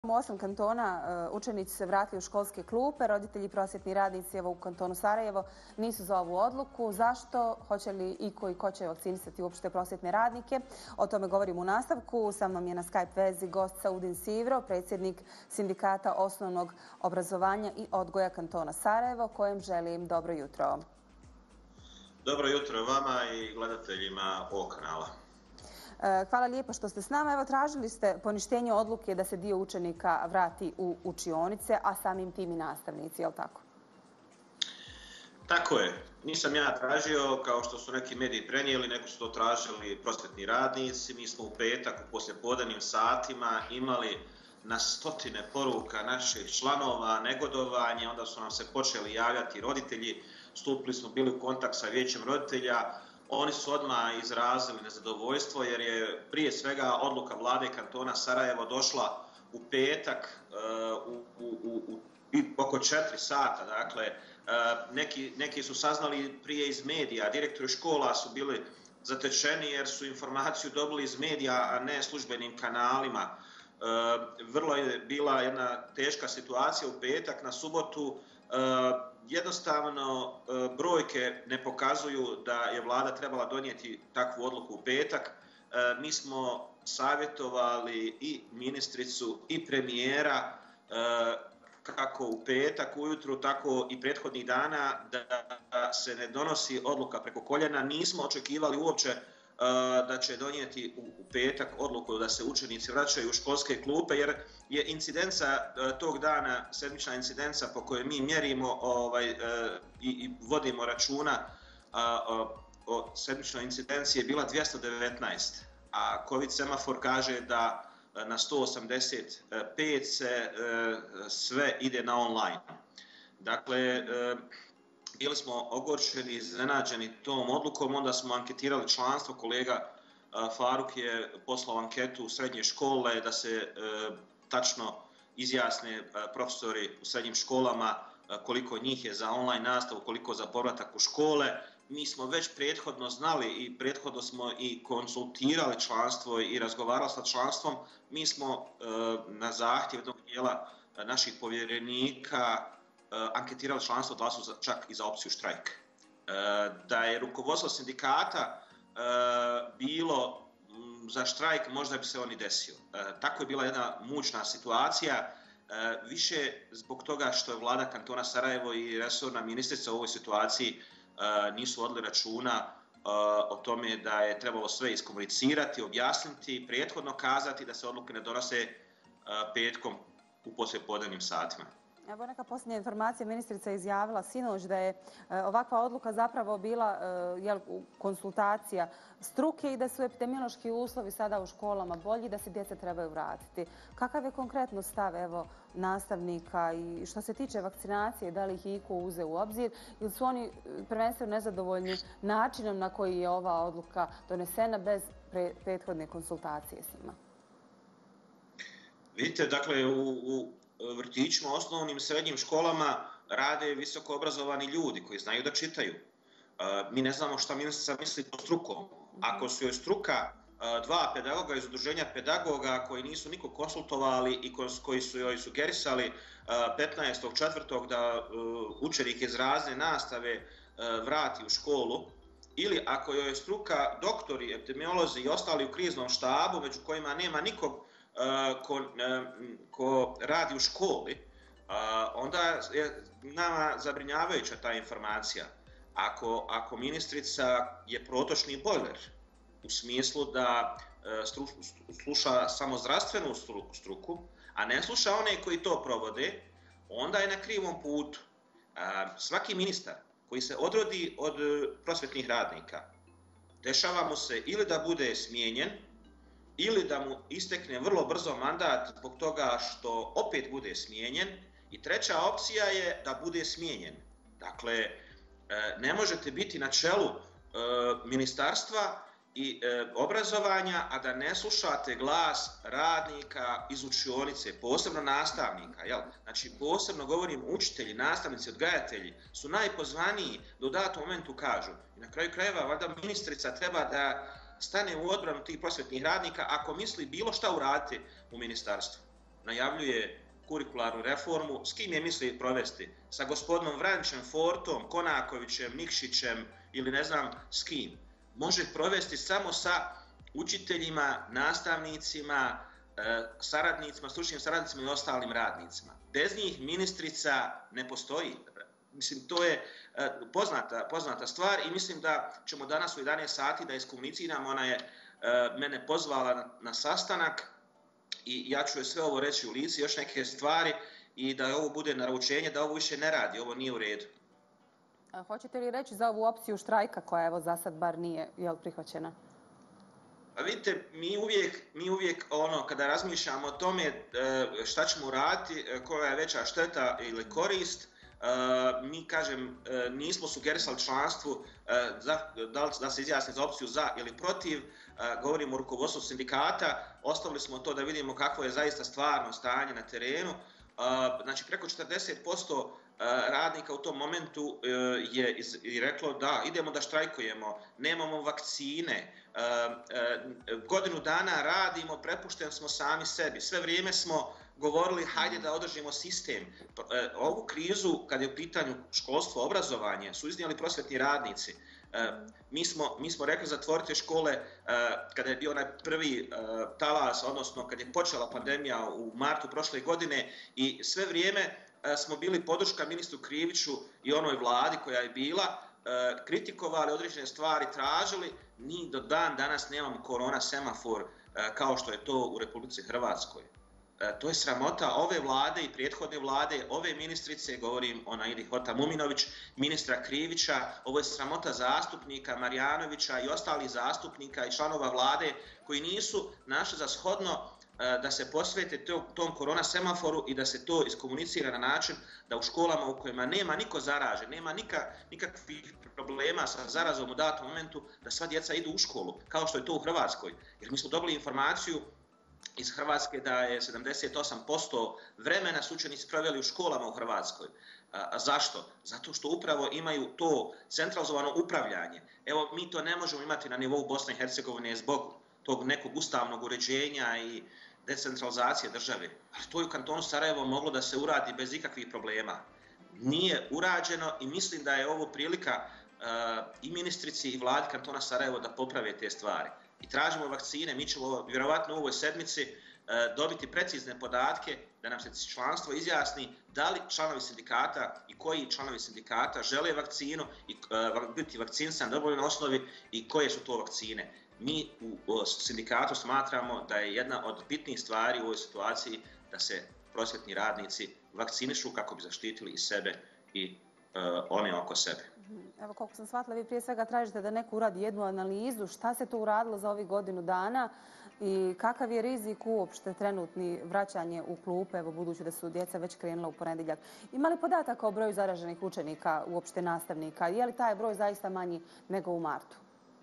U 8 kantona učenici se vratili u školske klupe, roditelji i prosvjetni radnici u kantonu Sarajevo nisu za ovu odluku. Zašto? Hoće li i ko će vakcinisati uopšte prosvjetne radnike? O tome govorimo u nastavku. Sa mnom je na Skype vezi gost Saudin Sivro, predsjednik Sindikata osnovnog obrazovanja i odgoja kantona Sarajevo, kojem želim dobro jutro. Dobro jutro vama i gledateljima ovog kanala. Hvala lijepo što ste s nama. Evo, tražili ste poništenje odluke da se dio učenika vrati u učionice, a samim tim i nastavnici, je li tako? Tako je. Nisam ja tražio, kao što su neki mediji prenijeli, nego su to tražili prosvjetni radnici. Mi smo u petak u poslijepodnevnim satima imali na stotine poruka naših članova, negodovanje, onda su nam se počeli javljati roditelji, stupili smo bili u kontakt sa vijećem roditelja. Oni su odmah izrazili nezadovoljstvo jer je prije svega odluka vlade kantona Sarajevo došla u petak u oko 4 sata. Dakle, neki su saznali prije iz medija, direktori škola su bili zatečeni jer su informaciju dobili iz medija, a ne službenim kanalima. Vrlo je bila jedna teška situacija u petak. Na subotu jednostavno brojke ne pokazuju da je vlada trebala donijeti takvu odluku u petak. Mi smo savjetovali i ministricu i premijera kako u petak ujutru, tako i prethodnih dana da se ne donosi odluka preko koljena. Nismo očekivali uopće da će donijeti u petak odluku da se učenici vraćaju u školske klupe, jer je incidenca tog dana, sedmična incidenca po kojoj mi mjerimo i vodimo računa o sedmičnoj incidenciji je bila 219, a COVID semafor kaže da na 185 se sve ide na online. Dakle, bili smo ogorčeni, iznenađeni tom odlukom, onda smo anketirali članstvo. Kolega Faruk je poslao anketu u srednje škole da se tačno izjasne profesori u srednjim školama koliko njih je za online nastavu, koliko za povratak u škole. Mi smo već prethodno znali i prethodno smo i konsultirali članstvo i razgovarali sa članstvom. Mi smo na zahtjev jednog dijela naših povjerenika anketirali članstvo, glasalo čak i za opciju štrajk. Da je rukovodstvo sindikata bilo za štrajk, možda bi se on i desio. Tako je bila jedna mučna situacija, više zbog toga što je vlada kantona Sarajevo i resorna ministrica u ovoj situaciji nisu vodili računa o tome da je trebalo sve iskomunicirati, objasniti, prethodno kazati da se odluke ne donose petkom u poslijepodnevnim satima. Evo neka posljednja informacija, ministrica je izjavila sinoć da je ovakva odluka zapravo bila konsultacija struke i da su epidemiološki uslovi sada u školama bolji, da se djeca trebaju vratiti. Kakav je konkretno stav nastavnika i što se tiče vakcinacije, da li ih iko uze u obzir ili su oni prvenstveno nezadovoljni načinom na koji je ova odluka donesena bez prethodne konsultacije s njima? Vidite, dakle, u vrtićima, osnovnim i srednjim školama rade visoko obrazovani ljudi koji znaju da čitaju. Mi ne znamo šta ministrica misli pod strukom. Ako su joj struka dva pedagoga iz udruženja pedagoga koji nisu nikog konsultovali i koji su joj sugerisali 15.4. da učenik iz razne nastave vrati u školu, ili ako joj je struka doktori, epidemiolozi i ostali u kriznom štabu, među kojima nema nikog ko radi u školi, onda je nama zabrinjavajuća ta informacija. Ako ministrica je protočni bojler u smislu da sluša samo zdravstvenu struku, a ne sluša one koji to provode, onda je na krivom putu. Svaki ministar koji se odrodi od prosvjetnih radnika, dešava mu se ili da bude smijenjen, ili da mu istekne vrlo brzo mandat zbog toga što opet bude smijenjen, i treća opcija je da bude smijenjen. Dakle, ne možete biti na čelu ministarstva i obrazovanja, a da ne slušate glas radnika iz učionice, posebno nastavnika. Znači, posebno govorim učitelji, nastavnici, odgajatelji su najpozvaniji da u datom momentu kažu. I na kraju krajeva, valjda ministrica treba da stane u odbranu tih prosvjetnih radnika ako misli bilo šta uraditi u ministarstvu. najavljuje kurikularnu reformu, s kim je misli provesti? Sa gospodinom Vranjčem, Fortom, Konakovićem, Nikšićem ili ne znam s kim? Može provesti samo sa učiteljima, nastavnicima, saradnicima, stručnim saradnicima i ostalim radnicima. Bez njih ministrica ne postoji. Mislim, to je poznata stvar i mislim da ćemo danas u 11 sati da iskomuniciramo. Ona je mene pozvala na sastanak i ja ću joj sve ovo reći u lici, još neke stvari i da ovo bude naručenje, da ovo više ne radi, ovo nije u redu. A hoćete li reći za ovu opciju štrajka koja evo za sad bar nije prihvaćena? Pa vidite, mi uvijek kada razmišljamo o tome šta ćemo raditi, koja je veća šteta ili korist, mi, kažem, nismo sugerisali članstvu da se izjasni za opciju za ili protiv, govorimo o rukovodstvu sindikata, ostavili smo to da vidimo kakvo je zaista stvarno stanje na terenu. Znači, preko 40% radnika u tom momentu je reklo da idemo da štrajkujemo, nemamo vakcine, godinu dana radimo, prepušteni smo sami sebi, sve vrijeme smo govorili hajde da održimo sistem. Ovu krizu, kad je u pitanju školstvo, obrazovanje, su iznijeli prosvetni radnici. Mi smo rekli zatvorite škole kada je bio onaj prvi talas, odnosno kad je počela pandemija u martu prošle godine i sve vrijeme smo bili podrška ministru Kriviću i onoj vladi koja je bila, kritikovali određene stvari, tražili, ni do dan danas nemamo korona semafor kao što je to u Republici Hrvatskoj. To je sramota ove vlade i prethodne vlade, ove ministrice, govorim o Naidi Hotamuminović, ministra Krivića, ovo je sramota zastupnika Marjanovića i ostalih zastupnika i članova vlade koji nisu našli za shodno da se posvete tom korona semaforu i da se to iskomunicira na način da u školama u kojima nema niko zaražen, nema nikakvih problema sa zarazom u datom momentu, da sva djeca idu u školu, kao što je to u Hrvatskoj. Jer mi smo dobili informaciju iz Hrvatske da je 78% vremena su učenici proveli u školama u Hrvatskoj. A zašto? Zato što upravo imaju to centralizovano upravljanje. Evo, mi to ne možemo imati na nivou Bosne i Hercegovine zbog tog nekog ustavnog uređenja i decentralizacije države. Ali to je u kantonu Sarajevo moglo da se uradi bez ikakvih problema. Nije urađeno i mislim da je ovo prilika i ministrici i vladi kantona Sarajevo da poprave te stvari. I tražimo vakcine, mi ćemo vjerovatno u ovoj sedmici dobiti precizne podatke da nam se članstvo izjasni da li članovi sindikata i koji članovi sindikata žele vakcinu i biti vakcinisan na dobrovoljnoj osnovi i koje su to vakcine. Mi u sindikatu smatramo da je jedna od bitnih stvari u ovoj situaciji da se prosvjetni radnici vakcinišu kako bi zaštitili i sebe i one oko sebe. Evo, koliko sam shvatila, vi prije svega tražite da neko uradi jednu analizu šta se to uradilo za ovih godinu dana i kakav je rizik uopšte trenutni vraćanje u klupe, evo, budući da su djeca već krenula u ponedjeljak. Ima li podataka o broju zaraženih učenika, uopšte nastavnika? Je li taj broj zaista manji nego u martu?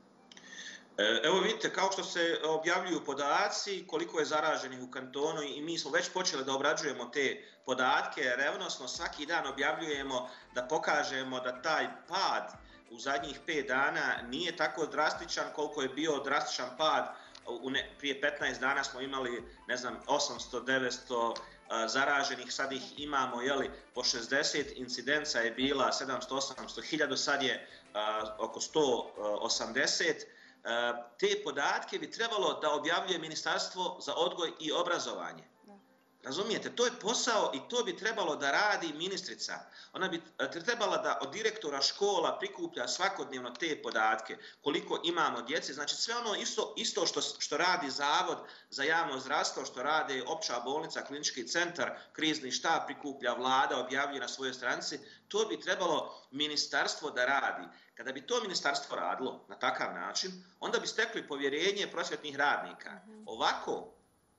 Evo vidite, kao što se objavljuju podaci, koliko je zaraženih u kantonu i mi smo već počeli da obrađujemo te podatke, revnosno svaki dan objavljujemo da pokažemo da taj pad u zadnjih 5 dana nije tako drastičan koliko je bio drastičan pad. Prije 15 dana smo imali, ne znam, 800-900 zaraženih, sad ih imamo po 60, incidenca je bila 700-800 hiljada, sad je oko 180. Te podatke bi trebalo da objavljuje Ministarstvo za odgoj i obrazovanje. Razumijete, to je posao i to bi trebalo da radi ministrica. Ona bi trebala da od direktora škola prikuplja svakodnevno te podatke, koliko imamo djece. Znači sve ono isto što radi Zavod za javno zdravstvo, što rade opća bolnica, klinički centar, krizni štab prikuplja, vlada objavljuje na svojoj stranici, to bi trebalo ministarstvo da radi. Kada bi to ministarstvo radilo na takav način, onda bi stekli povjerenje prosvjetnih radnika. Ovako,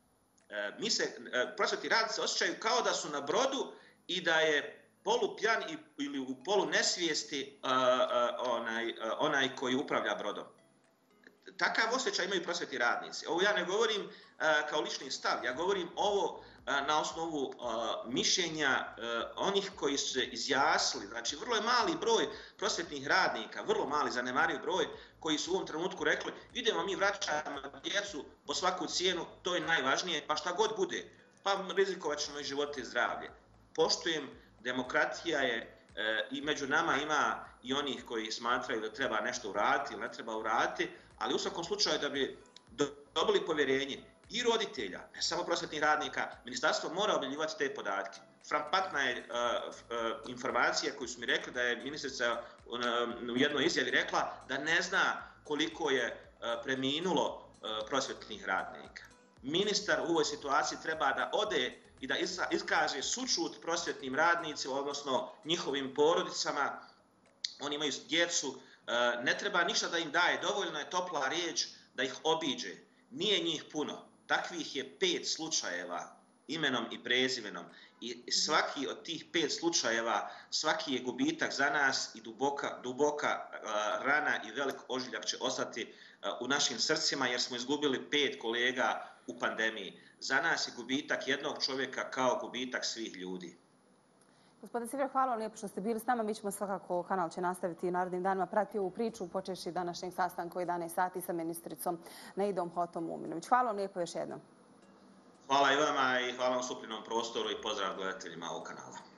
prosvjetni radnici osjećaju kao da su na brodu i da je polupjan ili u polunesvijesti onaj koji upravlja brodom. Takav osjećaj imaju prosvjetni radnici. Ovo ja ne govorim kao lični stav, ja govorim ovo na osnovu mišljenja onih koji su se izjasnili. Znači, vrlo je mali broj prosvjetnih radnika, vrlo mali, zanemariv broj, koji su u ovom trenutku rekli idemo mi vraćamo djecu po svaku cijenu, to je najvažnije, pa šta god bude. pa rizikovat ćemo i živote i zdravlje. Poštujem, demokratija je i među nama ima i onih koji smatraju da treba nešto uraditi ili ne treba uraditi, ali u svakom slučaju da bi dobili povjerenje i roditelja, ne samo prosvjetnih radnika, ministarstvo mora objavljivati te podatke. Frappantna je informacija koju su mi rekli da je ministrica u jednoj izjavi rekla da ne zna koliko je preminulo prosvjetnih radnika. Ministar u ovoj situaciji treba da ode i da iskaže sućut prosvjetnim radnicima, odnosno njihovim porodicama. Oni imaju djecu, ne treba ništa da im daje, dovoljno je topla riječ da ih obiđe. Nije njih puno. Takvih je 5 slučajeva imenom i prezimenom. I svaki od tih 5 slučajeva, svaki je gubitak za nas i duboka rana i velik ožiljak će ostati u našim srcima jer smo izgubili 5 kolega u pandemiji. Za nas je gubitak jednog čovjeka kao gubitak svih ljudi. Gospodin Sivjer, hvala vam lijepo što ste bili s nama. Mi ćemo svakako, kanal će nastaviti i narednim danima pratiti ovu priču, počeši današnjeg sastanka u 11 sati sa ministricom Neidom Hotom-Muminović. Hvala vam lijepo još jednom. Hvala i vama i hvala vam supljenom prostoru i pozdrav gledateljima ovog kanala.